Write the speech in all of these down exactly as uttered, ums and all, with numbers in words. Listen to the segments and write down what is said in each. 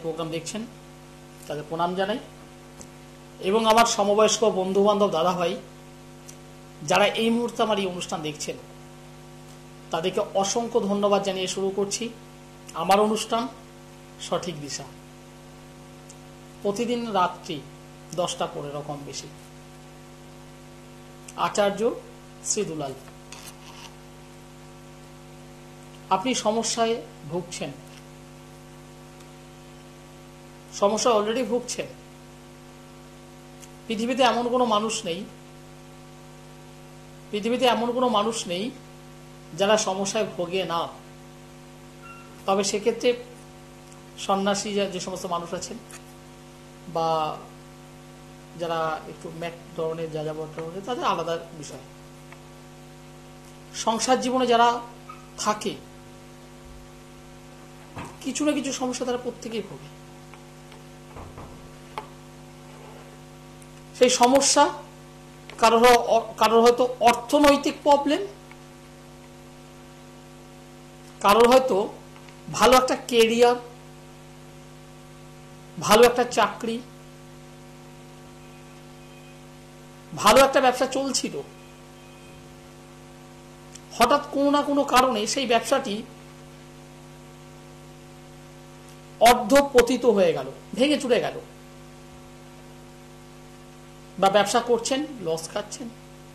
Programme দেখছেন তাদের প্রণাম জানাই এবং আমার সমবয়স্ক বন্ধু বান্ধব দাদা ভাই যারা এই মুহূর্তে আমার এই অনুষ্ঠান দেখছেন তাদেরকে অসংখ্য ধন্যবাদ জানিয়ে শুরু করছি আমার অনুষ্ঠান সঠিক দিশা। প্রতিদিন রাত্রি দশটা পনেরো কম বেশি আচার্য শ্রী দুলাল। আপনি সমস্যায় ভুগছেন, সমস্যা অলরেডি ভুগছেন। পৃথিবীতে এমন কোনো মানুষ নেই পৃথিবীতে এমন কোনো মানুষ নেই যারা সমস্যায় ভোগে না। তবে সেক্ষেত্রে সন্ন্যাসী যে সমস্ত মানুষ আছেন বা যারা একটু ম্যাক ধরনের যাযাবর ধরনের তাদের আলাদা বিষয়। সংসার জীবনে যারা থাকে কিছু না কিছু সমস্যা তারা প্রত্যেকেই ভোগে। সেই সমস্যা কারোর কারোর হয়তো অর্থনৈতিক প্রবলেম, কারোর হয়তো ভালো একটা কেরিয়ার, ভালো একটা চাকরি, ভালো একটা ব্যবসা চলছিল, হঠাৎ কোনো না কোনো কারণে সেই ব্যবসাটি অর্ধপতিত হয়ে গেল, ভেঙে চুরে গেল, বা ব্যবসা করছেন লস খাচ্ছেন,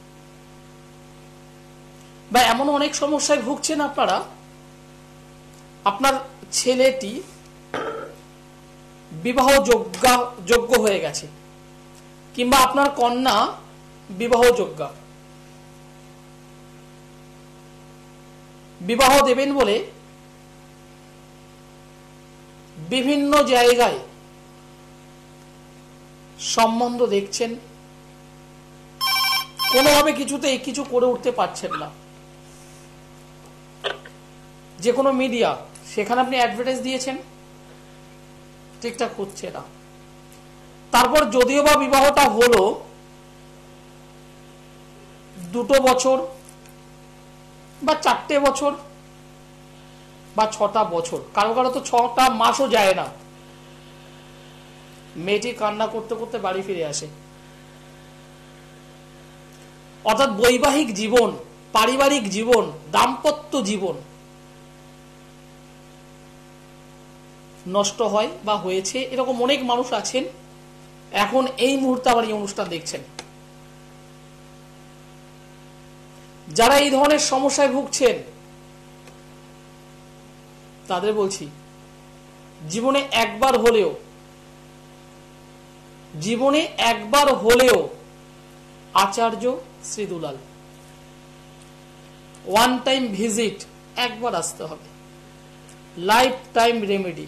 বা এমন অনেক সমস্যায় ভুগছেন আপনারা। আপনার ছেলেটি বিবাহ যোগ্য যোগ্য হয়ে গেছে কিংবা আপনার কন্যা বিবাহ যোগ্য, বিবাহ দেবেন বলে বিভিন্ন জায়গায় সম্বন্ধ দেখছেন, কোনোভাবে কিছুতে কিছু করে উঠতে পারছেন না। যে কোনো মিডিয়া সেখানে আপনি অ্যাডভার্টাইজ দিয়েছেন, ঠিকঠাক হচ্ছে না। তারপর যদিও বা বিবাহটা হলো দুটো বছর বা চারটে বছর বা ছটা বছর, কারো কারো তো ছটা মাসও যায় না, মেয়েটি কান্না করতে করতে বাড়ি ফিরে আসে। অর্থাৎ বৈবাহিক জীবন, পারিবারিক জীবন, দাম্পত্য জীবন নষ্ট হয় বা হয়েছে। এরকম অনেক মানুষ আছেন এখন এই মুহূর্তে আমার এই অনুষ্ঠান দেখছেন। যারা এই ধরনের সমস্যায় ভুগছেন তাদের বলছি, জীবনে একবার হলেও জীবনে একবার হলেও Acharya Shri Dulal one time visit একবার আসতে হবে। Life time remedy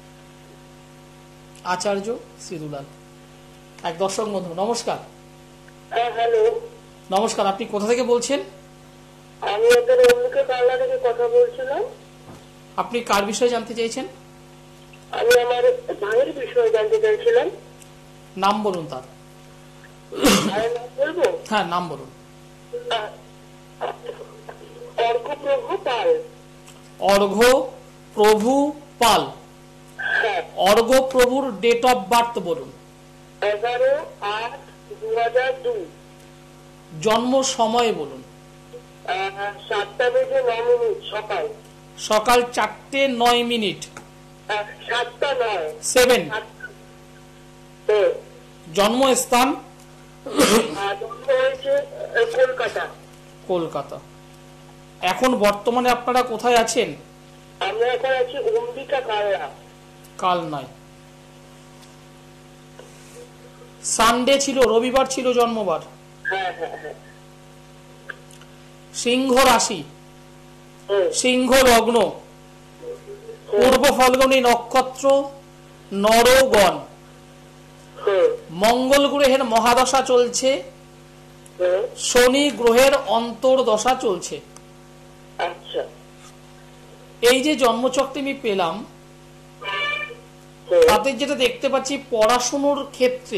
Acharya Shri Dulal. এক দর্শক বন্ধু নমস্কার। হ্যালো নমস্কার, আপনি কোথা থেকে বলছেন? আমি এদের অমুকে পাল্লা থেকে কথা বলছিলাম। আপনি কার বিষয়ে জানতে চাইছেন? আমি আমার ভাইয়ের বিষয়ে জানতে চাইছিলাম। নাম বলুন তার। নাম বলবো? হ্যাঁ, নাম বলুন। অর্ঘ্যপ্রভু পাল। অর্ঘ্যপ্রভু পাল। অর্ঘ্যপ্রভুর ডেট অফ বার্থ বলুন। এগারো আট দু হাজার দুই। জন্ম সময় বলুন। সাতটা বেজে ন মিনিট সকাল। সকাল চারটে নয় মিনিট। সাতটা নয় সেভেন। জন্মস্থান জন্ম হয়েছে কলকাতা। কলকাতা। এখন বর্তমানে আপনারা কোথায় আছেন? আমরা এখন আছি অম্বিকা কালনা। কাল নয়, সানডে ছিল, রবিবার ছিল জন্মবার। হ্যাঁ হ্যাঁ হ্যাঁ। সিংহ রাশি, সিংহ লগ্ন, পূর্ব ফলগুনি নক্ষত্র, নরগণ। মঙ্গল গ্রহের মহাদশা চলছে, শনি গ্রহের অন্তর্দশা চলছে। আচ্ছা, এই যে জন্মচক্রে আমি পেলাম তাতে যেটা দেখতে পাচ্ছি পড়াশুনোর ক্ষেত্রে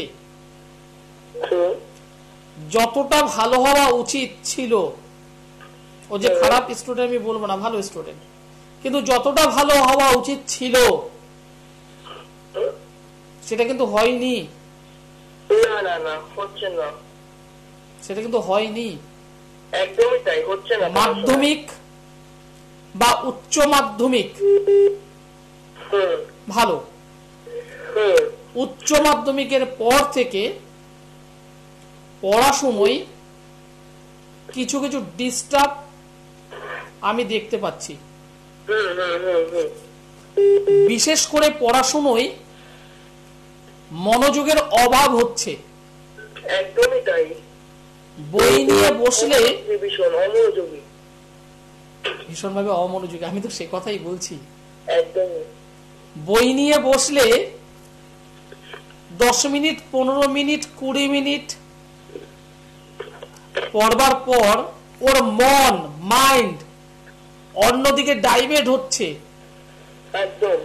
যতটা ভালো হওয়া উচিত ছিল, ও যে খারাপ স্টুডেন্ট আমি বলবো না, ভালো স্টুডেন্ট, কিন্তু যতটা ভালো হওয়া উচিত ছিল সেটা কিন্তু হয়নি, না না না হচ্ছে না, সেটা কিন্তু হয়নি। একদমই তাই, হচ্ছে না। মাধ্যমিক বা উচ্চ মাধ্যমিক হুম ভালো, হুম উচ্চ মাধ্যমিকের পর থেকে পড়াশুনোয় কিছু কিছু ডিস্টার্ব আমি দেখতে পাচ্ছি। হুম হুম হুম হুম বিশেষ করে পড়াশুনোয় মনোযোগের অভাব হচ্ছে। একদমই তাই। বই নিয়ে বসলে ভীষণ অমনোযোগী, ভীষণভাবে অমনোযোগী, আমি তো সে কথাই বলছি। একদমই। বই নিয়ে বসলে দশ মিনিট, পনেরো মিনিট, কুড়ি মিনিট পড়বার পর ওর মন, মাইন্ড অন্যদিকে ডাইভার্ট হচ্ছে। একদম।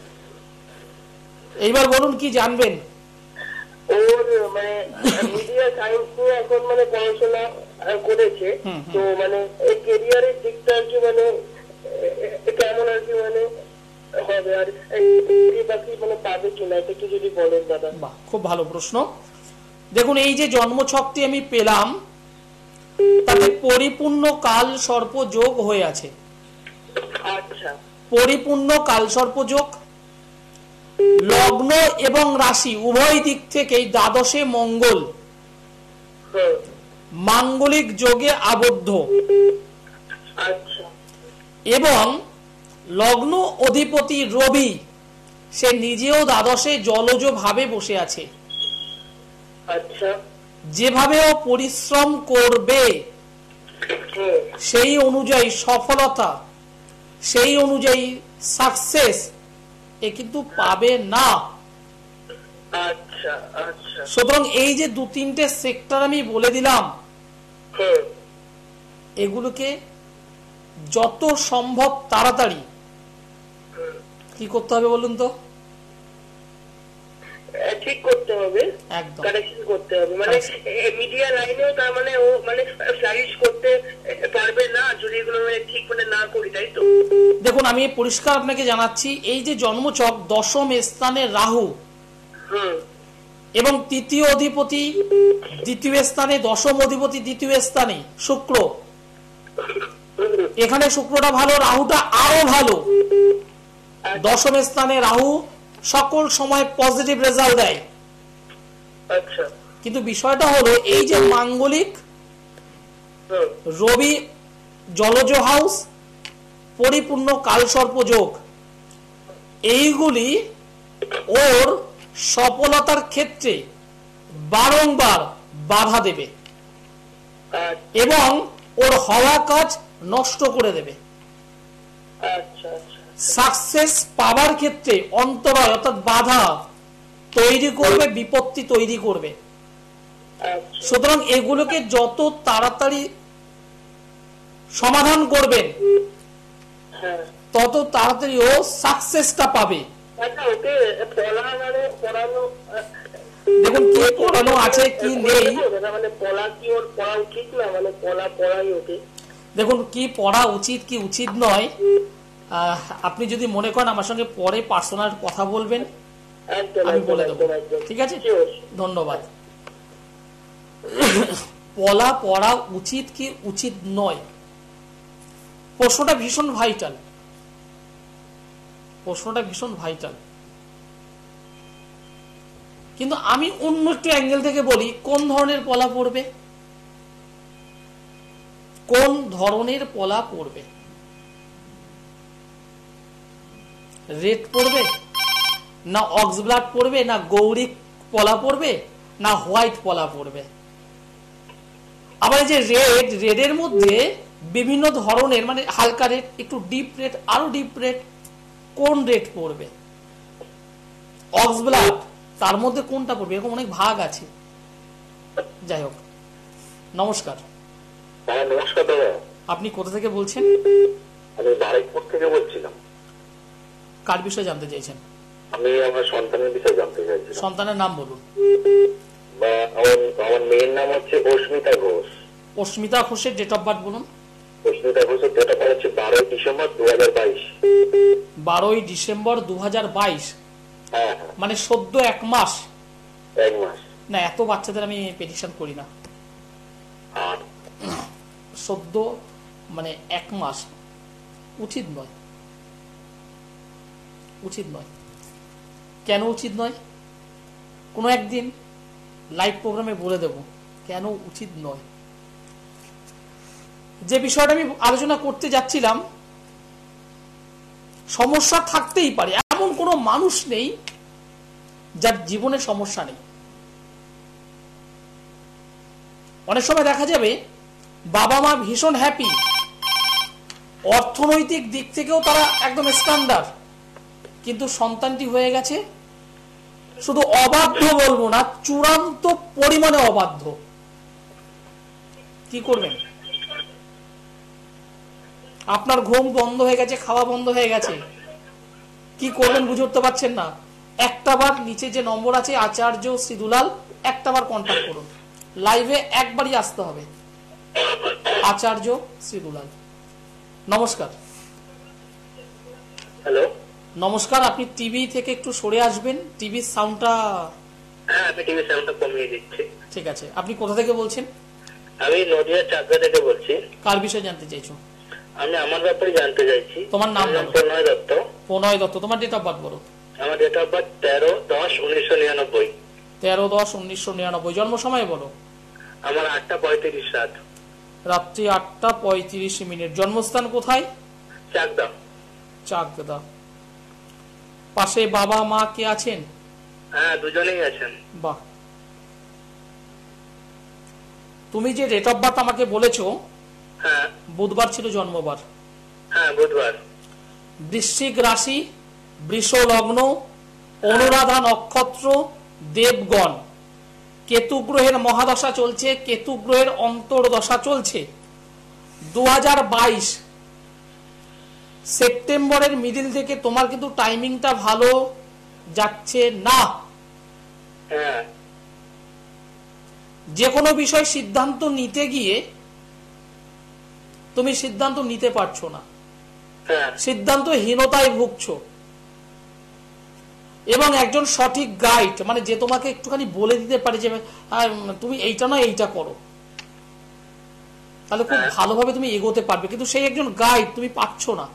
এইবার বলুন কি জানবেন? ওর মানে মিডিয়া সায়েন্স নিয়ে এখন মানে পড়াশোনা করেছে, তো মানে এই কেরিয়ারের দিকটা আর কি মানে কেমন আর কি মানে হবে, আর বাকি মানে পাবে কিনা, এটা কি যদি বলেন দাদা। বাহ, খুব ভালো প্রশ্ন। দেখুন, এই যে জন্মছকটি আমি পেলাম তাতে পরিপূর্ণ কাল সর্প যোগ হয়ে আছে। আচ্ছা। পরিপূর্ণ কাল সর্প যোগ, লগ্ন এবং রাশি উভয় দিক থেকেই দ্বাদশে মঙ্গল হুম মাঙ্গলিক যোগে আবদ্ধ, আচ্ছা এবং লগ্ন অধিপতি রবি সে নিজেও দ্বাদশে জলজ ভাবে বসে আছে। আচ্ছা। যেভাবে ও পরিশ্রম করবে হুম সেই অনুযায়ী সফলতা, সেই অনুযায়ী সাকসেস এ কিন্তু পাবে না। আচ্ছা আচ্ছা। সুতরাং এই যে দু তিনটে সেক্টর আমি বলে দিলাম, হুম এগুলোকে যত সম্ভব তাড়াতাড়ি কি করতে হবে বলুন তো? ঠিক করতে হবে, একদম কারেকশন করতে হবে। মানে মিডিয়া লাইনেও তার মানে ও মানে ফ্লারিশ করতে পারবে না যদি এগুলো মানে ঠিক মানে না করি, তাই তো? দেখুন, আমি পরিষ্কার আপনাকে জানাচ্ছি, এই যে জন্মছক দশম স্থানে রাহু হুম এবং তৃতীয় অধিপতি দ্বিতীয় স্থানে, দশম অধিপতি দ্বিতীয় স্থানে শুক্র। এখানে শুক্রটা ভালো, রাহুটা আরো ভালো। দশম স্থানে রাহু সকল সময় পজিটিভ রেজাল্ট দেয়। আচ্ছা। কিন্তু বিষয়টা হলো এই যে মাঙ্গলিক হুম রবি জলজ হাউস পরিপূর্ণ কালসর্প যোগ, এইগুলি ওর সফলতার ক্ষেত্রে বারংবার বাধা দেবে এবং ওর হওয়া কাজ নষ্ট করে দেবে। আচ্ছা আচ্ছা। সাকসেস পাওয়ার ক্ষেত্রে অন্তরায় অর্থাৎ বাধা তৈরি করবে, বিপত্তি তৈরি করবে। আচ্ছা সুতরাং এগুলোকে যত তাড়াতাড়ি সমাধান করবেন হ্যাঁ। তত তাড়াতাড়ি ও সাকসেসটা পাবে। আচ্ছা, ওকে পড়া মানে পড়ানো, দেখুন কি পড়ানো আছে কি নেই, মানে পড়া কি ওর পড়া উচিত না, মানে পড়া পড়াই ওকে। দেখুন কি পড়া উচিত কি উচিত নয়, আহ, আপনি যদি মনে করেন আমার সঙ্গে পরে পার্সোনাল কথা বলবেন, একদম আমি একদম বলে দেবো, একদম একদম। ঠিক আছে? Sure. ধন্যবাদ। পড়া পড়া উচিত কি উচিত নয়, প্রশ্নটা ভীষণ ভাইটাল, প্রশ্নটা ভীষণ ভাইটাল। কিন্তু আমি অন্য একটু অ্যাঙ্গেল থেকে বলি, কোন ধরনের পলা পড়বে, কোন ধরনের পলা পড়বে? রেড পড়বে না অক্সব্লাড পড়বে না গৌরিক পলা পড়বে না হোয়াইট পলা পড়বে? আবার এই যে রেড, রেডের মধ্যে বিভিন্ন ধরনের, মানে হালকা রেড, একটু ডিপ রেড, আরো ডিপ রেড, কোন রেড পড়বে? অক্সব্লাড, তার মধ্যে কোনটা পড়বে? এরকম অনেক ভাগ আছে। যাই হোক, নমস্কার। হ্যাঁ নমস্কার দাদা, আপনি কোথা থেকে বলছেন? আমি বারুইপুর থেকে বলছিলাম। কার বিষয়ে জানতে চাইছেন? আমি আমার সন্তানের বিষয়ে জানতে চাইছিলাম। সন্তানের নাম বলুন। বা আমার আমার মেয়ের নাম হচ্ছে অস্মিতা ঘোষ। অস্মিতা ঘোষের ডেট অফ বার্থ বলুন। অস্মিতা ঘোষের ডেট অফ বার্থ হচ্ছে বারোই ডিসেম্বর দু হাজার বাইশ। বারোই ডিসেম্বর দু হাজার বাইশ। হ্যাঁ হ্যাঁ মানে সদ্য এক মাস? এক মাস। না, এত বাচ্চাদের আমি পেটিশন করি না। আর সদ্য মানে এক মাস উচিত নয়, উচিত নয়। কেন উচিত নয়? কোনো একদিন লাইভ প্রোগ্রামে বলে দেব কেন উচিত নয়। যে বিষয়টা আমি আলোচনা করতে যাচ্ছিলাম, সমস্যা থাকতেই পারে, এমন কোনো মানুষ নেই যার জীবনে সমস্যা নেই। অনেক সময় দেখা যাবে বাবা মা ভীষণ হ্যাপি, অর্থনৈতিক দিক থেকেও তারা একদম স্ট্যান্ডার্ড, কিন্তু সন্তানটি হয়ে গেছে শুধু অবাধ্য বলবো না, চূড়ান্ত পরিমাণে অবাধ্য। কি করবেন? আপনার ঘুম বন্ধ হয়ে গেছে, খাওয়া বন্ধ হয়ে গেছে, কি করবেন বুঝে উঠতে পারছেন না। একটা বার নিচে যে নম্বর আছে আচার্য শ্রী দুলাল, একটা বার কন্ট্যাক্ট করুন, লাইভে একবারই আসতে হবে। আচার্য শ্রী দুলাল। নমস্কার। হ্যালো, নমস্কার, আপনি টিভি থেকে একটু সরে আসবেন, টিভির সাউন্ডটা। হ্যাঁ আমি টিভি সাউন্ডটা কমিয়ে দিচ্ছি। ঠিক আছে, আপনি কোথা থেকে বলছেন? আমি নদিয়া চাকদা থেকে বলছি। কার বিষয়ে জানতে চাইছো? আমি আমার ব্যাপারে জানতে চাইছি। তোমার নাম বলো। প্রণয় দত্ত। প্রণয় দত্ত। তোমার ডেট অফ বার্থ বলো। আমার ডেট অফ বার্থ তেরো দশ উনিশশো নিরানব্বই। তেরো দশ উনিশশো নিরানব্বই। জন্ম সময় বলো। আমার আটটা পঁয়ত্রিশ রাত। রাত্রি আটটা পঁয়ত্রিশ মিনিট। জন্মস্থান কোথায়? চাকদা। চাকদা। পাশে বাবা মা কে আছেন? হ্যাঁ দুজনেই আছেন। বাহ। তুমি যে ডেট অফ বার্থ আমাকে বলেছো, হ্যাঁ বুধবার ছিল জন্মবার। হ্যাঁ বুধবার। বৃশ্চিক রাশি, বৃষ লগ্ন, অনুরাধা নক্ষত্র, দেবগণ। কেতু গ্রহের মহাদশা চলছে, কেতু গ্রহের অন্তর্দশা চলছে। দু হাজার বাইশ সেপ্টেম্বরের মিডিল থেকে তোমার কিন্তু টাইমিংটা ভালো যাচ্ছে না। হ্যাঁ যে কোনো বিষয় সিদ্ধান্ত নিতে গিয়ে তুমি সিদ্ধান্ত নিতে পারছো না, হ্যাঁ সিদ্ধান্তহীনতায় ভুগছো। এবং একজন সঠিক গাইড, মানে যে তোমাকে একটুখানি বলে দিতে পারে যে তুমি এইটা না এইটা করো, তাহলে খুব ভালোভাবে তুমি এগোতে পারবে, কিন্তু সেই একজন গাইড তুমি পাচ্ছ না।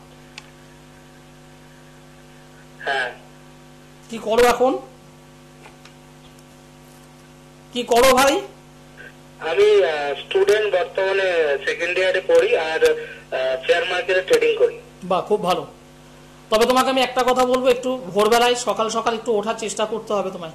হ্যাঁ কি করো এখন? কি করো ভাই? আমি স্টুডেন্ট, বর্তমানে সেকেন্ড ইয়ারে পড়ি আর শেয়ার মার্কেটে ট্রেডিং করি। বাহ, খুব ভালো। তবে তোমাকে আমি একটা কথা বলবো, একটু ভোরবেলায় সকাল সকাল একটু ওঠার চেষ্টা করতে হবে তোমায়।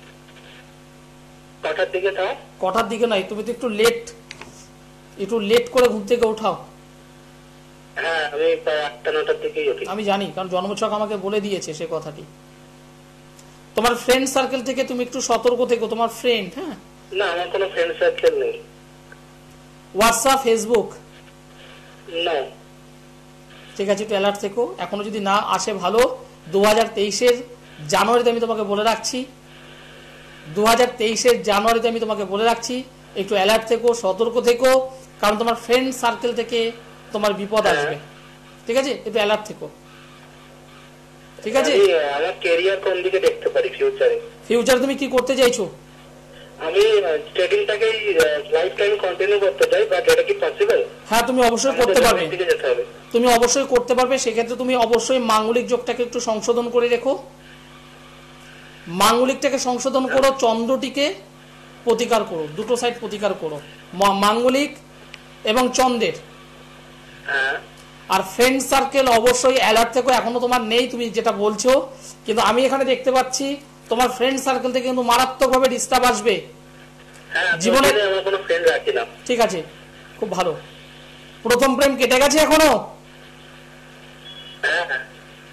কটার দিকে তাও? কটার দিকে নয়, তুমি তো একটু লেট, একটু লেট করে ঘুম থেকে উঠাও। হ্যাঁ আমি প্রায় আটটা নটার দিকেই উঠি। আমি জানি, কারণ জন্মছক আমাকে বলে দিয়েছে সে কথাটি। তোমার ফ্রেন্ড সার্কেল থেকে তুমি একটু সতর্ক থেকো। তোমার ফ্রেন্ড, হ্যাঁ? না আমার কোনো ফ্রেন্ড সার্কেল নেই। WhatsApp, Facebook? না। ঠিক আছে, একটু অ্যালার্ট থেকো। এখনো যদি না আসে ভালো, দু হাজার তেইশের জানুয়ারিতে আমি তোমাকে বলে রাখছি, দু হাজার তেইশের জানুয়ারিতে আমি তোমাকে বলে রাখছি একটু অ্যালার্ট থেকো, সতর্ক থেকো, কারণ তোমার ফ্রেন্ড সার্কেল থেকে তোমার বিপদ আসবে। ঠিক আছে, একটু অ্যালার্ট থেকো। ঠিক আছে। আমার ক্যারিয়ার কোন দিকে দেখতে পারি ফিউচারে? ফিউচার তুমি কি করতে চাইছো? আমি ট্রেডিংটাকেই লাইফ টাইম কন্টিনিউ করতে চাই, বাট এটা কি পসিবল? হ্যাঁ, তুমি অবশ্যই করতে পারবে। দিকে যেতে হবে। তুমি অবশ্যই করতে পারবে। সেক্ষেত্রে তুমি অবশ্যই মাঙ্গলিক যোগটাকে একটু সংশোধন করে রেখো। মাঙ্গলিকটাকে সংশোধন করো, চন্দ্রটিকে প্রতিকার করো, দুটো সাইড প্রতিকার করো, মাঙ্গলিক এবং চন্দ্রের। হ্যাঁ। আর ফ্রেন্ড সার্কেল অবশ্যই অ্যালার্ট থেকো। এখনো তোমার নেই, তুমি যেটা বলছো, কিন্তু আমি এখানে দেখতে পাচ্ছি তোমার ফ্রেন্ড সার্কেল থেকে কিন্তু মারাত্মকভাবে ডিস্টার্ব আসবে জীবনে। আমার কোনো ফ্রেন্ড রাখি না। ঠিক আছে, খুব ভালো। প্রথম প্রেম কেটে গেছে এখনো? হ্যাঁ হ্যাঁ।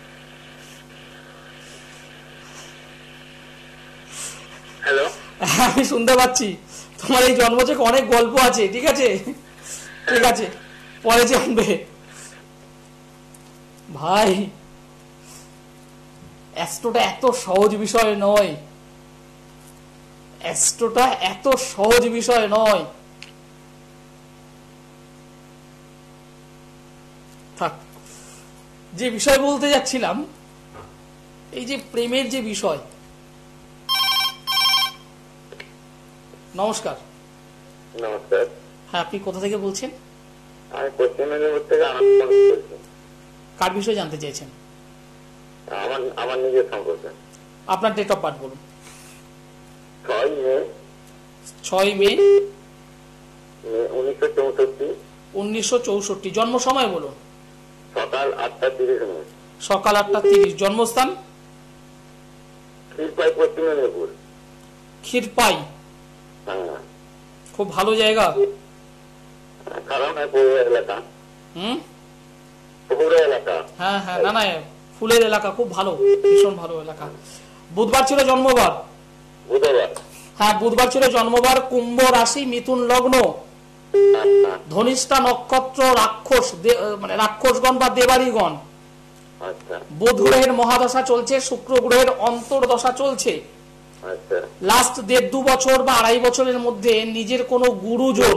হ্যালো, আমি শুনতে পাচ্ছি তোমার এই জন্মচকে অনেক গল্প আছে। ঠিক আছে, ঠিক আছে, পরে জানবে ভাই। অ্যাস্ট্রোটা এত সহজ বিষয় নয়, অ্যাস্ট্রোটা এত সহজ বিষয় নয়। থাক, যে বিষয় বলতে যাচ্ছিলাম, এই যে প্রেমের যে বিষয়। নমস্কার। নমস্কার। হ্যাঁ, আপনি কোথা থেকে বলছেন? আমি পশ্চিম মেদিনীপুর থেকে আনন্দ বলছি। কার বিষয়ে জানতে চাইছেন? আমার আমার নিজের সম্পর্কে। আপনার ডেট অফ বার্থ বলুন। ছয় মে ছয় মে উনিশশো চৌষট্টি। উনিশশো চৌষট্টি। জন্ম সময় বলুন। সকাল আটটা তিরিশ মিনিট। সকাল আটটা তিরিশ। জন্মস্থান? ক্ষীরপাই, পশ্চিম মেদিনীপুর। ক্ষীরপাই, হ্যাঁ। খুব ভালো জায়গা। কারণ পৌর এলাকা। হুম, পৌর এলাকা। হ্যাঁ হ্যাঁ, না না, ফুলের এলাকা, খুব ভালো, ভীষণ ভালো এলাকা। বুধবার ছিল জন্মবার। বুধবার। হ্যাঁ, বুধবার ছিল জন্মবার। কুম্ভ রাশি, মিথুন লগ্ন, আচ্ছা ধনিষ্ঠা নক্ষত্র, রাক্ষস দে- মানে রাক্ষসগণ বা দেবাড়িগণ। আচ্ছা বুধ গ্রহের মহাদশা চলছে, শুক্র গ্রহের অন্তর্দশা চলছে। আচ্ছা লাস্ট দেড় দু বছর বা আড়াই বছরের মধ্যে নিজের কোনো গুরুজন,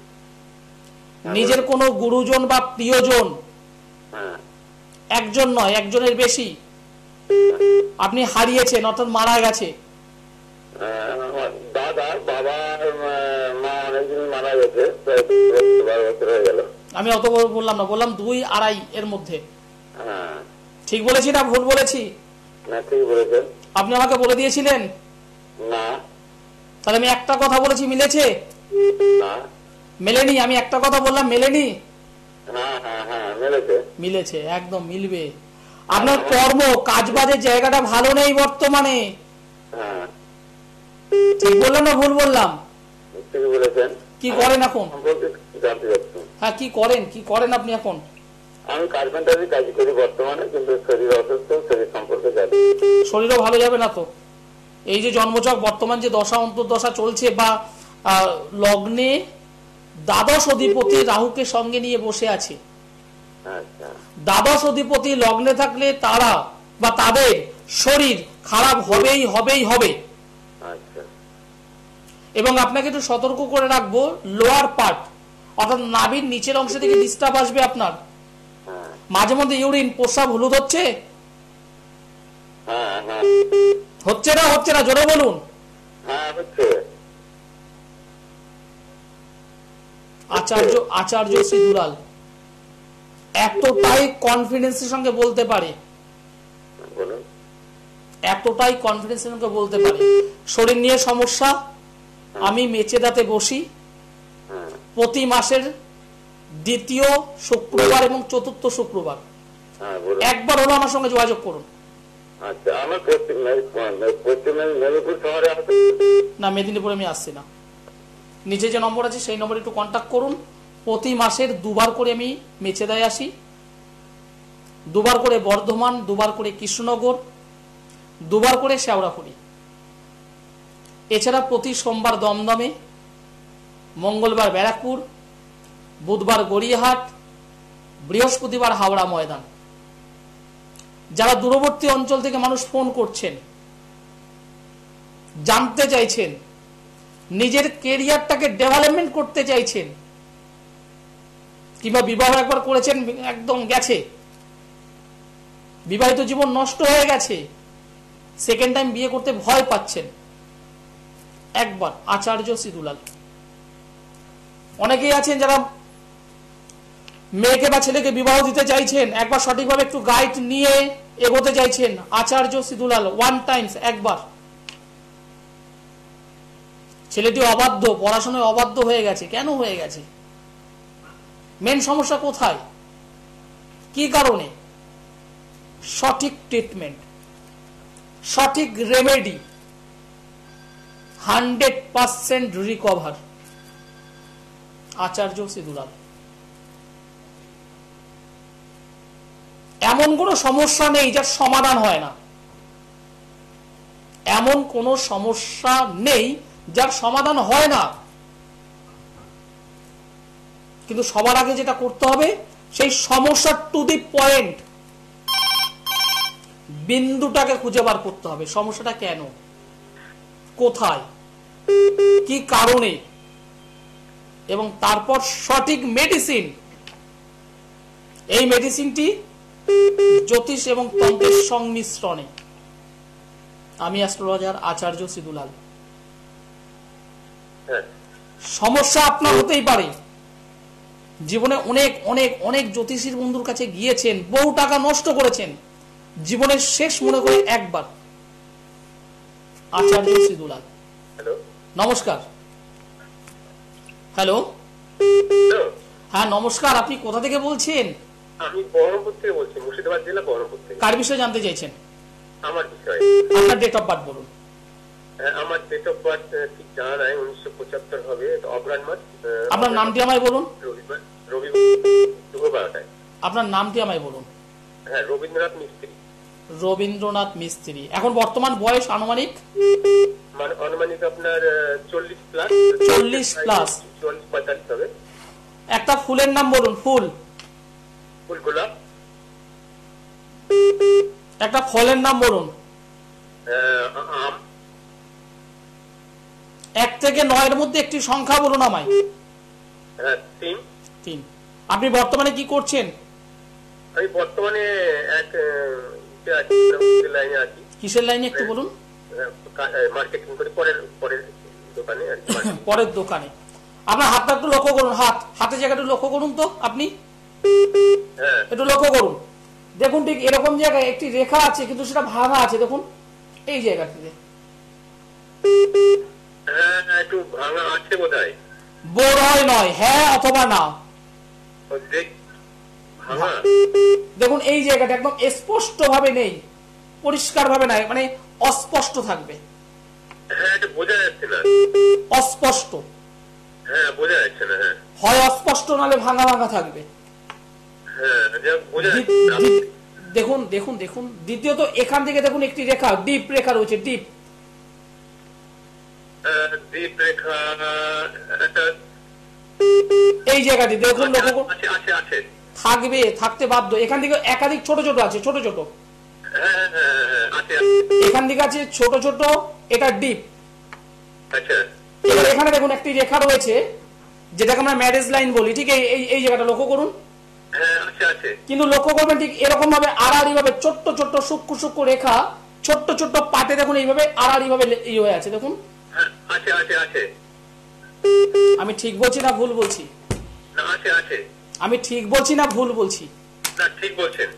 নিজের কোনো গুরুজন বা প্রিয়জন, হ্যাঁ একজন নয় একজনের বেশি, আপনি হারিয়েছেন অর্থাৎ মারা গেছে। আমার দাদা বাবার মা অনেকদিন মারা গেছে, প্রায় বারো বছর হয়ে গেল। আমি অত বড় বললাম না, বললাম দুই আড়াই এর মধ্যে। হ্যাঁ ঠিক বলেছি না ভুল বলেছি? না ঠিক বলেছেন। আপনি আমাকে বলে দিয়েছিলেন। না তাহলে আমি একটা কথা বলেছি, মিলেছে? না মেলেনি। আমি একটা কথা বললাম, মেলেনি? হ্যাঁ হ্যাঁ হ্যাঁ মিলেছে। মিলেছে, একদম মিলবে। আপনার কর্ম কাজ বাজের জায়গাটা ভালো নেই বর্তমানে। হ্যাঁ ঠিক বললাম না ভুল বললাম? ঠিক বলেছেন। কি করেন এখন? বলতে জানতে চাচ্ছি। হ্যাঁ, কি করেন, কি করেন আপনি এখন? আমি কার্পেন্টারি কাজ করি বর্তমানে, কিন্তু শরীর অসুস্থ, শরীর সম্পর্কে জানি। শরীরও ভালো যাবে না তো। এই যে জন্মচক বর্তমান যে দশা অন্তর্দশা চলছে, বা আহ, লগ্নে দ্বাদশ অধিপতি রাহুকে সঙ্গে নিয়ে বসে আছে। আচ্ছা দ্বাদশ অধিপতি লগ্নে থাকলে তারা বা তাদের শরীর খারাপ হবেই হবেই হবে। আচ্ছা এবং আপনাকে একটু সতর্ক করে রাখবো, লোয়ার পার্ট অর্থাৎ নাভির নিচের অংশ থেকে ডিস্টার্ব আসবে আপনার। হ্যাঁ মাঝে মধ্যে ইউরিন, প্রস্রাব, হলুদ হচ্ছে? হ্যাঁ হ্যাঁ হচ্ছে না হচ্ছে না জোরে বলুন। হ্যাঁ হচ্ছে। আচার্য আচার্য শ্রী দুলাল এতটাই কনফিডেন্সের সঙ্গে বলতে পারে, বলুন। এতটাই কনফিডেন্সের সঙ্গে বলতে পারে, শরীর নিয়ে সমস্যা, আমি মেচেদাতে বসি, হ্যাঁ প্রতি মাসের দ্বিতীয় শুক্রবার এবং চতুর্থ শুক্রবার হ্যাঁ বলুন। একবার হলো আমার সঙ্গে যোগাযোগ করুন। আচ্ছা আমার পশ্চিম পশ্চিম মেদিনীপুর শহরে আছে। না, মেদিনীপুরে আমি আসছি না। নিচে যে নম্বর আছে সেই নম্বরে একটু কন্ট্যাক্ট করুন। প্রতি মাসের দুবার করে আমি মেচেদায় আসি, দুবার করে বর্ধমান, দুবার করে কৃষ্ণনগর, দুবার করে শেওড়াফুলি। এছাড়া প্রতি সোমবার দমদমে, মঙ্গলবার ব্যারাকপুর, বুধবার গড়িয়াহাট, বৃহস্পতিবার হাওড়া ময়দান। যারা দূরবর্তী অঞ্চল থেকে মানুষ ফোন করছেন, জানতে চাইছেন, নিজের কেরিয়ারটাকে ডেভেলপমেন্ট করতে চাইছেন, কিংবা বিবাহ একবার করেছেন একদম গেছে, বিবাহিত জীবন নষ্ট হয়ে গেছে, সেকেন্ড টাইম বিয়ে করতে ভয় পাচ্ছেন, একবার আচার্য শ্রী দুলাল। অনেকেই আছেন যারা মেয়েকে বা ছেলেকে বিবাহ দিতে চাইছেন, একবার সঠিকভাবে একটু গাইড নিয়ে এগোতে চাইছেন, আচার্য শ্রী দুলাল ওয়ান টাইমস, একবার। ছেলেটি অবাধ্য, পড়াশোনায় অবাধ্য হয়ে গেছে, কেন হয়ে গেছে? মেন সমস্যা কোথায়, কি কারণে? সঠিক ট্রিটমেন্ট, সঠিক remedy, hundred percent recover, Acharya Shri Dulal. এমন কোন সমস্যা নেই যার সমাধান হয় না, এমন কোন সমস্যা নেই যার সমাধান হয় না। কিন্তু সবার আগে যেটা করতে হবে, সেই সমস্যার টু দি পয়েন্ট, বিন্দুটাকে খুঁজে বার করতে হবে। সমস্যাটা কেন, কোথায়, কি কারণে, এবং তারপর সঠিক মেডিসিন। এই মেডিসিনটি জ্যোতিষ এবং তন্ত্রের সংমিশ্রণে আমি অ্যাস্ট্রোলজার আচার্য শ্রীদুলাল। হ্যাঁ সমস্যা আপনার হতেই পারে, জীবনে অনেক অনেক অনেক জ্যোতিষীর বন্ধুর কাছে গিয়েছেন, বহু টাকা নষ্ট করেছেন, জীবনের শেষ মনে করে একবার আচার্য শ্রীদুলাল। হ্যালো নমস্কার। হ্যালো, হ্যালো, হ্যাঁ নমস্কার, আপনি কোথা থেকে বলছেন? আমি বহরমপুর থেকে বলছি, মুর্শিদাবাদ জেলা বহরমপুর থেকে। কার বিষয়ে জানতে চাইছেন? আমার বিষয় আপনার ডেট অফ বার্থ বলুন। হ্যাঁ, আমার ডেট অফ বার্থ ঠিক জানা নাই, উনিশশো পঁচাত্তর হবে, অগ্রহায়ণ মাস। আহ, আপনার নামটি আমায় বলুন। রবিবার রবিবার দুপুর বারোটায়। আপনার নামটি আমায় বলুন। হ্যাঁ, রবীন্দ্রনাথ মিস্ত্রি। রবীন্দ্রনাথ মিস্ত্রি। এখন বর্তমান বয়স আনুমানিক? মানে আনুমানিক আপনার চল্লিশ প্লাস। চল্লিশ প্লাস। চল্লিশ পঁয়তাল্লিশ হবে। একটা ফুলের নাম বলুন। ফুল? ফুল গোলাপ। একটা ফলের নাম বলুন। আহ, আম। এক থেকে নয়ের মধ্যে একটি সংখ্যা বলুন আমায়। হ্যাঁ, তিন। তিন। আপনি বর্তমানে কি করছেন? আমি বর্তমানে এক লাইনে আছি। কিসের লাইনে একটু বলুন। মার্কেটিং করি, পরের পরের দোকানে আর কি। পরের দোকানে। আপনার হাতটা একটু লক্ষ্য করুন, হাত হাতের জায়গাটা লক্ষ্য করুন তো আপনি। হ্যাঁ, একটু লক্ষ্য করুন, দেখুন ঠিক এরকম জায়গায় একটি রেখা আছে, কিন্তু সেটা ভাঙা আছে, দেখুন এই জায়গাটিতে। হ্যাঁ, একটু ভাঙা আছে বোধহয়। বোধ হয় নয়, হ্যাঁ অথবা না। ও, দেখ, ভাঙা। দেখুন এই জায়গাটা একদম স্পষ্ট ভাবে নেই, পরিষ্কার ভাবে নাই, মানে অস্পষ্ট থাকবে। হ্যাঁ, এটা বোঝা যাচ্ছে না। অস্পষ্ট। হ্যাঁ, বোঝা যাচ্ছে না। হ্যাঁ, হয় অস্পষ্ট নালে ভাঙা ভাঙা থাকবে। হ্যাঁ, যাক, বোঝা দি- যাচ্ছে না। দি- দেখুন দেখুন দেখুন দ্বিতীয়ত এখান থেকে দেখুন একটি রেখা, ডিপ রেখা রয়েছে, ডিপ। আহ, দ্বীপ রেখা একটা এই জায়গাটি দেখুন, লক্ষ্য করুন। আছে আছে আছে। থাকবে, থাকতে বাধ্য। এখান থেকে একাধিক ছোট ছোট আছে, ছোট ছোট। হ্যাঁ, হ্যাঁ, হ্যাঁ, হ্যাঁ, আছে আছে। এখান থেকে আছে ছোট ছোট, এটা ডিপ। আচ্ছা। এবার এখানে দেখুন একটি রেখা রয়েছে, যেটাকে আমরা ম্যারেজ লাইন বলি, ঠিক এই এই- এই জায়গাটা লক্ষ্য করুন। হ্যাঁ, আছে আছে। কিন্তু লক্ষ্য করবেন ঠিক এরকম ভাবে আড়াআড়ি ভাবে ছোট্ট ছোট্ট সূক্ষ্ম সূক্ষ্ম রেখা, ছোট্ট ছোট্ট পাটে দেখুন এইভাবে আড়াআড়ি ভাবে ই হয়ে আছে, দেখুন। হ্যাঁ, আছে আছে আছে। আমি ঠিক বলছি না ভুল বলছি? না, আছে আছে। আমি ঠিক বলছি না ভুল বলছি? না, ঠিক বলছেন।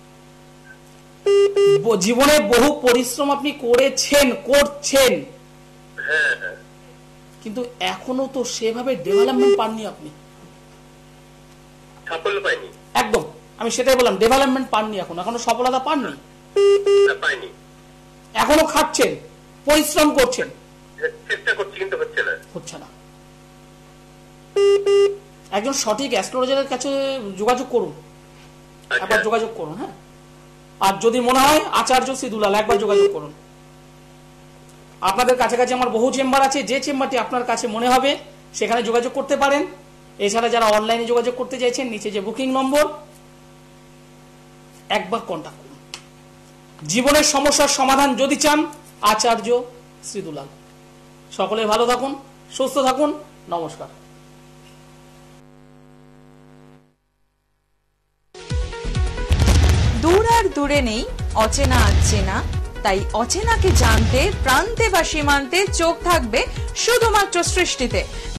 ব- জীবনে বহু পরিশ্রম আপনি করেছেন, করছেন, হ্যাঁ, হ্যাঁ। কিন্তু এখনো তো সেভাবে ডেভেলপমেন্ট পাননি আপনি। সাফল্য পাইনি। একদম, আমি সেটাই বললাম, ডেভেলপমেন্ট পাননি, এখন এখনো সফলতা পাননি। না, পাইনি। এখনো খাটছেন, পরিশ্রম করছেন, চেষ্টা করছি কিন্তু হচ্ছে না। হচ্ছে না। একজন সঠিক অ্যাস্ট্রোলজারের কাছে যোগাযোগ করুন, আচ্ছা। একবার যোগাযোগ করুন। হ্যাঁ, আর যদি মনে হয় আচার্য শ্রীদুলাল, একবার যোগাযোগ করুন। আপনাদের কাছাকাছি আমার বহু চেম্বার আছে, যে চেম্বারটি আপনার কাছে মনে হবে সেখানে যোগাযোগ করতে পারেন। এছাড়া যারা অনলাইনে যোগাযোগ করতে চাইছেন, নিচে যে বুকিং নম্বর, একবার কন্ট্যাক্ট করুন। জীবনের সমস্যার সমাধান যদি চান, আচার্য শ্রীদুলাল। সকলে ভালো থাকুন, সুস্থ থাকুন, নমস্কার। দূর আর দূরে নেই অচেনা আচেনা, তাই অচেনাকে জানতে প্রান্তে বা সীমান্তে চোখ থাকবে শুধুমাত্র সৃষ্টিতে।